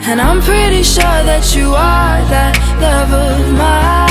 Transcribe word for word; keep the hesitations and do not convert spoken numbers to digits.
And I'm pretty sure that you are that love of mine.